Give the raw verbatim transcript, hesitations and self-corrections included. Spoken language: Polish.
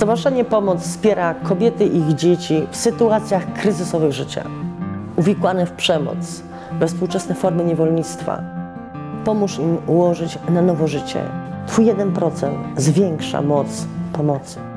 Stowarzyszenie Pomoc wspiera kobiety i ich dzieci w sytuacjach kryzysowych życia, uwikłane w przemoc, we współczesne formy niewolnictwa. Pomóż im ułożyć na nowo życie. Twój jeden procent zwiększa moc pomocy.